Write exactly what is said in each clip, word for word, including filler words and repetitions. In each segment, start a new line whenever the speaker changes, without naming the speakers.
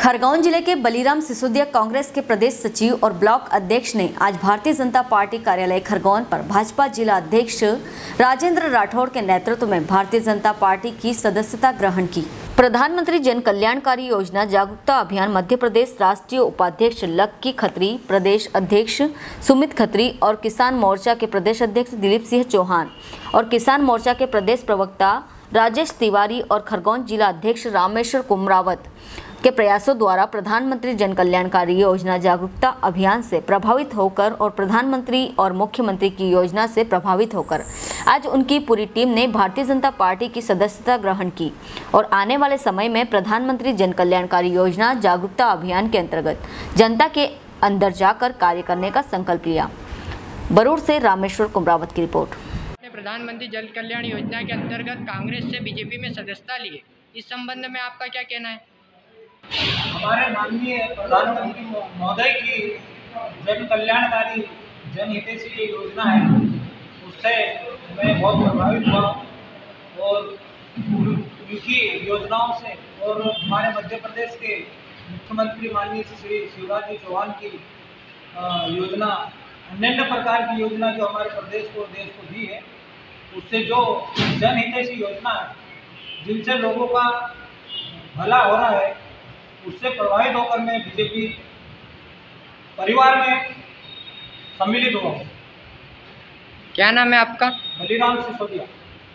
खरगोन जिले के बलीराम सिसोदिया कांग्रेस के प्रदेश सचिव और ब्लॉक अध्यक्ष ने आज भारतीय जनता पार्टी कार्यालय खरगोन पर भाजपा जिला अध्यक्ष राजेंद्र राठौड़ के नेतृत्व में भारतीय जनता पार्टी की सदस्यता ग्रहण की। प्रधानमंत्री जन कल्याणकारी योजना जागरूकता अभियान मध्य प्रदेश राष्ट्रीय उपाध्यक्ष लक्की खत्री, प्रदेश अध्यक्ष सुमित खत्री और किसान मोर्चा के प्रदेश अध्यक्ष दिलीप सिंह चौहान और किसान मोर्चा के प्रदेश प्रवक्ता राजेश तिवारी और खरगोन जिला अध्यक्ष रामेश्वर कुमरावत के प्रयासों द्वारा प्रधानमंत्री जन कल्याणकारी योजना जागरूकता अभियान से प्रभावित होकर और प्रधानमंत्री और मुख्यमंत्री की योजना से प्रभावित होकर आज उनकी पूरी टीम ने भारतीय जनता पार्टी की सदस्यता ग्रहण की और आने वाले समय में प्रधानमंत्री जन कल्याणकारी योजना जागरूकता अभियान के अंतर्गत जनता के अंदर जाकर कार्य करने का संकल्प लिया। बरूर से रामेश्वर कुमरावत की रिपोर्ट।
प्रधानमंत्री जन कल्याण योजना के अंतर्गत कांग्रेस से बीजेपी में सदस्यता लिए, इस संबंध में आपका क्या कहना है?
हमारे माननीय प्रधानमंत्री महोदय की जन कल्याणकारी जनहितैषी ये योजना है, उससे मैं बहुत प्रभावित हुआ और उनकी योजनाओं से और हमारे मध्य प्रदेश के मुख्यमंत्री माननीय श्री शिवराज जी चौहान की योजना, अन्य प्रकार की योजना जो हमारे प्रदेश को देश को दी है, उससे जो जनहितैषी योजना है जिनसे लोगों का भला हो रहा है, उससे प्रभावित होकर मैं बीजेपी परिवार में सम्मिलित हुआ।
क्या नाम है आपका?
बलीराम सिसोदिया।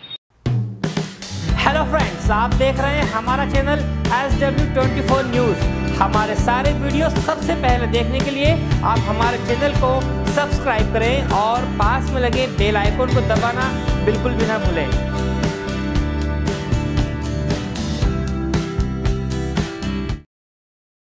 हेलो फ्रेंड्स, आप देख रहे हैं हमारा channel S W twenty four news. हमारे सारे वीडियो सबसे पहले देखने के लिए आप हमारे चैनल को सब्सक्राइब करें और पास में लगे बेल आइकन को दबाना बिल्कुल भी ना भूलें।